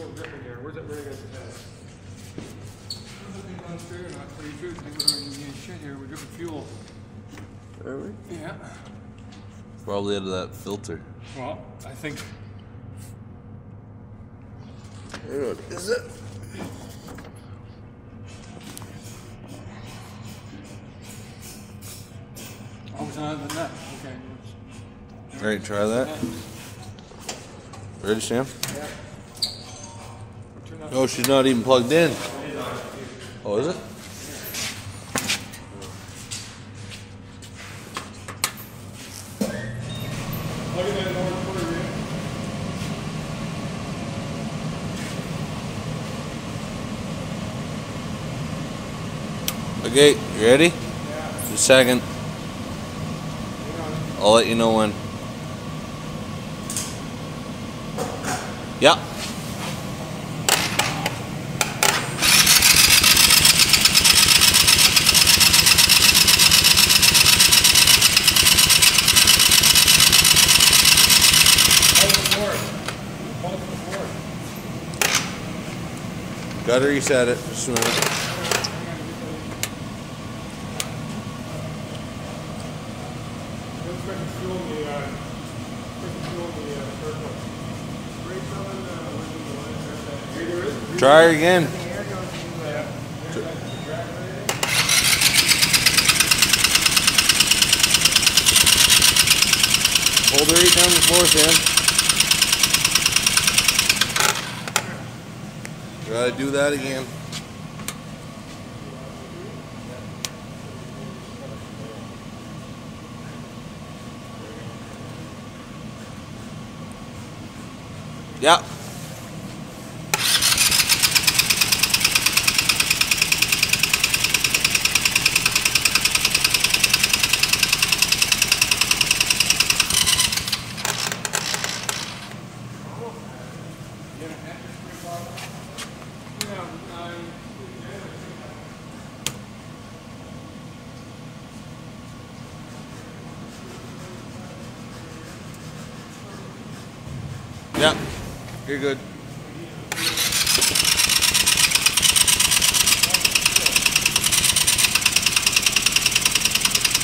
little dripping here. Where's that rig at today? Nothing downstairs, not pretty good. We're getting shit here. We're dripping fuel. Are we? Yeah. Probably out of that filter. Well, I think. What is it? Oh, it's on the net. Okay. Alright, try that. Ready, Sam? Yeah. Oh, she's not even plugged in. Oh, is it? Plug it in north quarter, Okay, you ready? yeah. Just a second. I'll let you know when. Yeah. Gotta reset it. Just a minute. Try her again. Hold her right down the floor, Sam. Gotta do that again. Yeah. Yeah, you're good.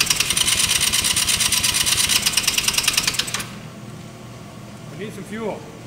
I need some fuel.